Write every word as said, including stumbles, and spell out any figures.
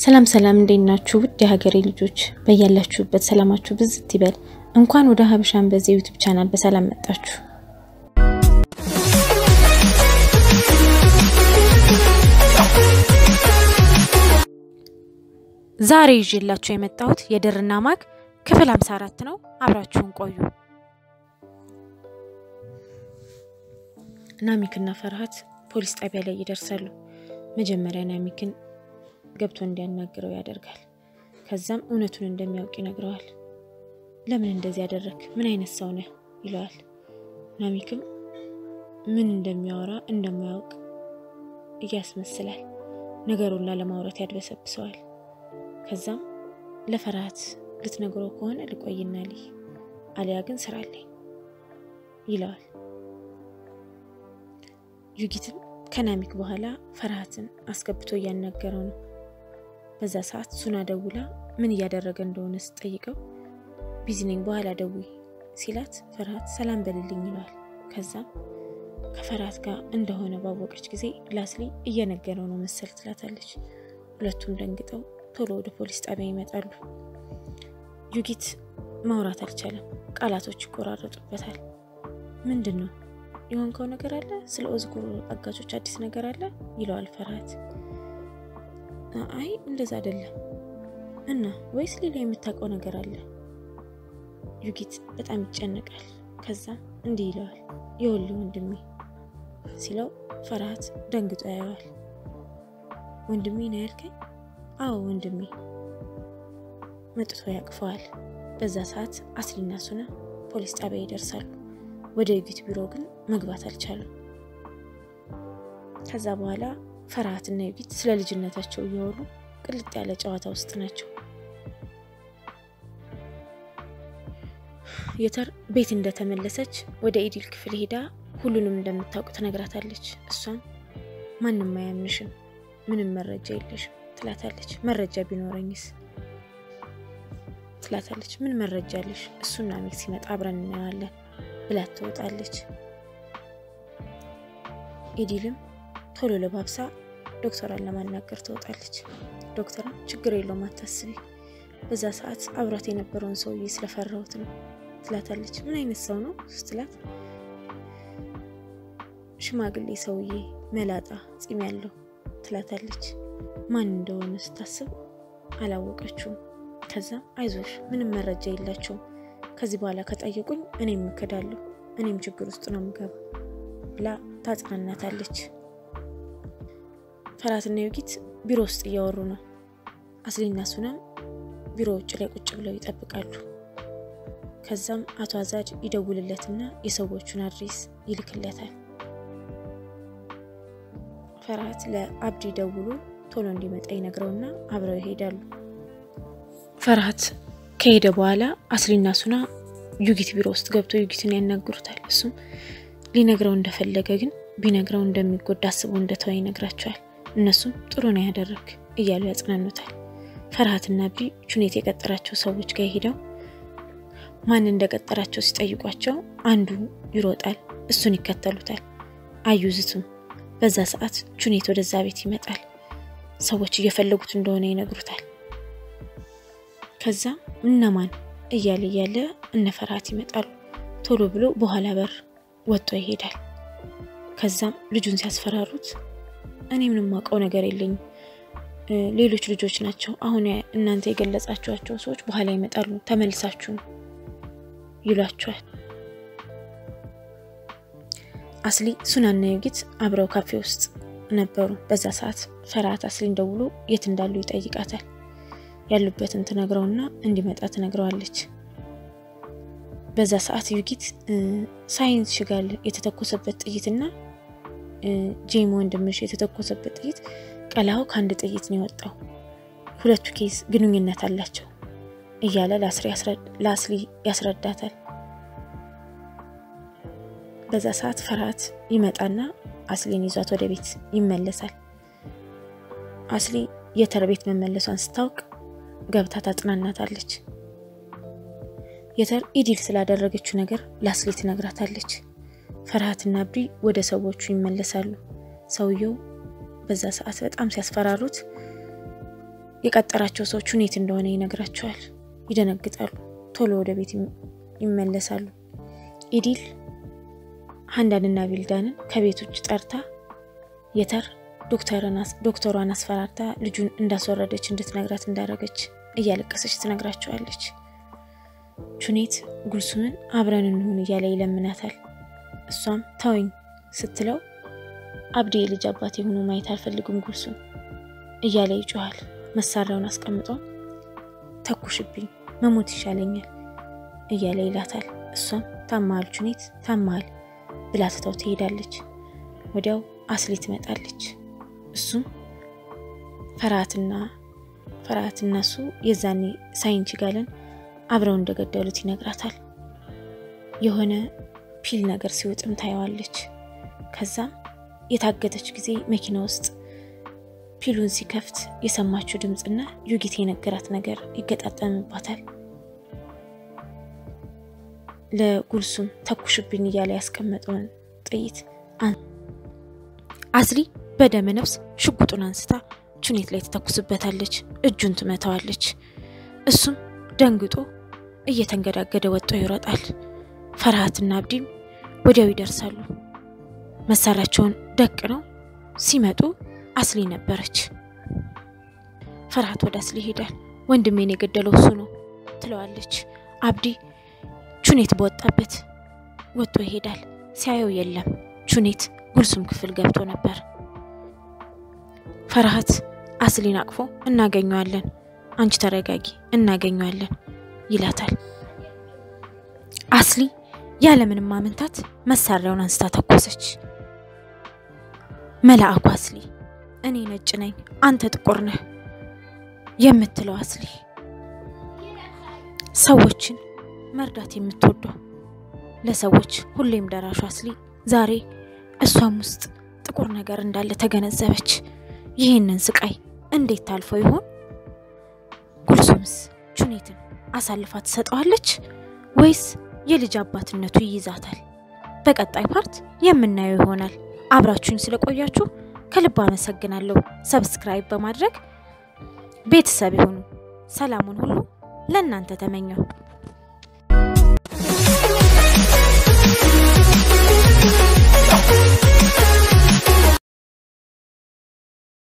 ሰላም ሰላም እንደናችሁ ውድ የሀገሬ ልጆች በያላችሁበት ሰላማችሁ ብዝት ይበል እንኳን ወደ ሀበሻን በዚህ ዩቲዩብ ቻናል በሰላም መጣችሁ ዛሬ ይዤላችሁ የመጣሁት የድር ኤና ማግ ክፍል ሃምሳ አራት ነው አብራችሁን ቆዩ ናሚክና ፈርሃት ፖሊስ ጣቢያ ላይ ይደርሳሉ መጀመሪያ ናሚክን ገብቶ እንዲያናግረው ያደርጋል ከዛም እውነቱን እንደሚያውቅ ይነግረዋል ለምን እንደዚህ ያደረክ ምን አይነት ሰው ነህ ይለዋል ናሚክም ምን እንደሚያወራ እንደማያውቅ ያስመስላል ነገሩን ለማውራት ያድበሰብሰዋል ከዛም ለፈርሃት ልትነግረው ከሆነ ልቆይና ልይ አሊያ ግን ስራ አለኝ ይለዋል ዩጊትም ከናሚክ በኋላ ፈርሃትን አስገብቶ ያናገረው ነው በዛ ሰዓት ሱና ደውላ ምን ያደረገ እንደሆነ ስጠይቀው ቢዝነኝ በኋላ ደውይ ሲላት ፈርሃት ሰላም በልልኝ ይላል ከዛም ከፈርሃት ጋር እንደሆነ ባወቀች ጊዜ ላስሊ እየነገረው ነው መሰል ትላታለች ሁለቱም ደንግጠው ቶሎ ወደ ፖሊስ ጣቢያ ይመጣሉ ዩጊት ማውራት አልቻለም ቃላቶች ይቆራረጡበታል ምንድነው ይሆንከው ነገር አለ ስለ ኦዝጉሩ አጋጆች አዲስ ነገር አለ ይለዋል ፈርሃት አይ እንደዛ አይደለም እና ወይስ ሌላ የምታውቀው ነገር አለ ዩጊት በጣም ይጨነቃል ከዛ እንዲህ ይለዋል ይወል ወንድሜ ሲለው ፈርሃት ደንግጦ ያያል ወንድሜ ነው ያልከኝ አዎ ወንድሜ መጥቶ ያቅፈዋል በዛ ሰዓት አስሊና ሱና ፖሊስ ጣቢያ ይደርሳሉ ወደ ዩጊት ቢሮ ግን መግባት አልቻሉም ከዛ በኋላ ፈርሃትና ዩጊት ስለ ልጅነታቸው እያወሩ ቅልጥ ያለ ጨዋታ ውስጥ ናቸው የተር ቤት እንደተመለሰች ወደ ኢዲል ክፍል ሄዳ ሁሉንም እንደምታውቅ ተነግራታለች እሷም ማንንም አያምንሽም ምንም መረጃ የለሽም ትላታለች መረጃ ቢኖርኝስ ትላታለች ምን መረጃ አለሽ እሱና ናሚክ ሲመጣ አብረን እናያለን ብላ ትወጣለች ኢዲልም ቶሎ ለባብሳ ዶክተራን ለማናገር ትወጣለች ዶክተራ ችግር የለውም አታስቢ በዛ ሰዓት አብራት የነበረውን ሰውዬ ስለፈራሁት ነው ትላታለች ምን አይነት ሰው ነው ስትላት ሽማግሌ ሰውዬ መላጣ ጺም ያለው ትላታለች ማን እንደሆነ ስታስብ አላወቀችውም ከዛ አይዞሽ ምንም መረጃ የላችሁም ከዚህ በኋላ ከጠየቁኝ እኔም እከዳለሁ እኔም ችግር ውስጥ ነው የምገባው ብላ ታጽናናታለች ፈርሃትና ዩጊት ቢሮ ውስጥ እያወሩ ነው አስሊና ሱና ቢሮ ውጭ ላይ ቁጭ ብለው ይጠብቃሉ ከዛም አቶ አዛድ ይደውልለትና የሰዎቹን አድሬስ ይልክለታል ፈርሃት ለአብዲ ደውሎ ቶሎ እንዲመጣ ይነግረውና አብረው ይሄዳሉ ፈርሃት ከሄደ በኋላ አስሊና ሱና ዩጊት ቢሮ ውስጥ ገብቶ ዩጊትን ያናግሩታል እሱም ሊነግረው እንደፈለገ ግን ቢነግረው እንደሚጎዳ አስቦ እንደተወ ይነግራቸዋል እነሱም ጥሩ ነው ያደረክ እያሉ ያጽናኑታል ፈርሃትና አብዲ ቹኔት የቀጠራቸው ሰዎች ጋር ሄደው ማን እንደቀጠራቸው ሲጠይቋቸው አንዱ ይሮጣል እሱን ይከተሉታል አዩዝቱም በዛ ሰዓት ቹኔት ወደዛ ቤት ይመጣል ሰዎች እየፈለጉት እንደሆነ ይነግሩታል ከዛ እነማን እያለ ያለ እነ ፈርሃት ይመጣሉ ቶሎ ብሎ በኋላ በር ወጥቶ ይሄዳል ከዛም ልጁን ሲያስፈራሩት እኔ ምንም ማውቀው ነገር የለኝ ሌሎች ልጆች ናቸው አሁን እናንተ የገለጻችኋቸው ሰዎች በኋላ ይመጣሉ ተመልሳችሁ ይሏቸዋል አስሊ ሱናና ዩጊት አብረው ካፌ ውስጥ ነበሩ በዛ ሰዓት ፈርሃት አስሊን ደውሎ የት እንዳሉ ይጠይቃታል ያሉበትን ተነግረውና እንዲመጣ ተነግረዋለች በዛ ሰዓት ዩጊት ሳይንስ ሽጋል የተተኮሰበት ጥይትና ጄም ወንድምሽ የተተኮሰበት ጥይት ቀላው ካንድ ጥይት ነው የወጣው ሁለቱ ኬስ ግንኙነት አላቸው እያለ ላስሪ ያስረዳ ላስሊ ያስረዳታል በዛ ሰዓት ፈርሃት ይመጣና አስሊን ይዟት ወደ ቤት ይመለሳል አስሊ የተር ቤት መመለሷን ስታውቅ ገብታ ታጽናናታለች የተር ኢዲል ስላደረገችው ነገር ላስሊ ትነግራታለች ፈርሃትና አብዲ ወደ ሰዎቹ ይመለሳሉ ሰውየው በዛ ሰዓት በጣም ሲያስፈራሩት የቀጠራቸው ሰዎች ሁኔት እንደሆነ ይነግራቸዋል ይደነግጣሉ ቶሎ ወደ ቤት ይመለሳሉ ኢዲል ሃንዳንና ቢልዳንን ከቤቶች ጠርታ የተር ዶክተርናስ ዶክተሯን አስፈራርታ ልጁን እንዳስወረደች እንድትነግራት እንዳረገች እያለቀሰች ትነግራቸዋለች ቹኔት ጉልሱምን አብረን እንሆን እያለ ይለምናታል እሷም ታውኝ ስትለው አብዲ ልጅ አባቴ ሆኖ ማየት አልፈልግም ጉልሱም እያለ ይጮሃል መሳሪያውን አስቀምጦ ተኩሽብኝ መሞት ይሻለኛል እያለ ይላታል እሷም ታማል ቹኔት ታማል ብላ ትተው ትሄዳለች ወዲያው አስሊ ትመጣለች እሱም ፈራትና ፈራትናሱ የዛኔ ሳይንቺ ጋለን አብረው እንደገደሉት ይነግራታል የሆነ ፒል ነገር ሲወጥም ታያዋለች ከዛ የታገተች ጊዜ መኪና ውስጥ ፒሉን ሲከፍት የሰማችው ድምጽና ዩጊት የነገራት ነገር ይገጣጠምባታል ለጉልሱም ተኩሽብኝ እያለ ያስቀመጠውን ጥይት አስሊ በደመ ነፍስ ሽጉጡን አንስታ ቹኔት ላይ ተተኩስበታለች እጁን ትመታዋለች እሱም ደንግጦ እየተንገዳገደ ወጥቶ ይሮጣል ፈራትና አብዲም ወዲያው ይደርሳሉ መሳሪያቸውን ደቅነው ሲመጡ አስሊ ነበረች ፈራት ወደ አስሊ ሄዳል ወንድሜን የገደለው እሱ ነው ትለዋለች አብዲ ቹኔት በወጣበት ወጥቶ ይሄዳል ሲያየው የለም ቹኔት ጉልሱም ክፍል ገብቶ ነበር ፈራት አስሊን አቅፎ እናገኘዋለን አንቺ ተረጋጊ እናገኘዋለን ይላታል አስሊ ያለ ምንም ማመንታት መሳሪያውን አንስታ ተኮሰች መላእኩ አስሊ እኔ ነጭ ነኝ አንተ ጥቁር ነህ የምትለው አስሊ ሰዎችን መርዳት የምትወደው ለሰዎች ሁሌም ደራሽ አስሊ ዛሬ እሷም ውስጥ ጥቁር ነገር እንዳለ ተገነዘበች ይሄንን ስቃይ እንዴት ታልፈው ይሆን ጉልሱምስ ቹኔትን አሳልፋ ተሰጣዋለች ወይስ የልጅ አባትነቱ ይይዛታል በቀጣይ ፓርት የምናየው ይሆናል አብራችሁን ስለቆያችሁ ከልብ አመሰግናለሁ ሰብስክራይብ በማድረግ ቤተሰብ ይሁኑ ሰላሙን ሁሉ ለእናንተ ተመኘው We'll be right back.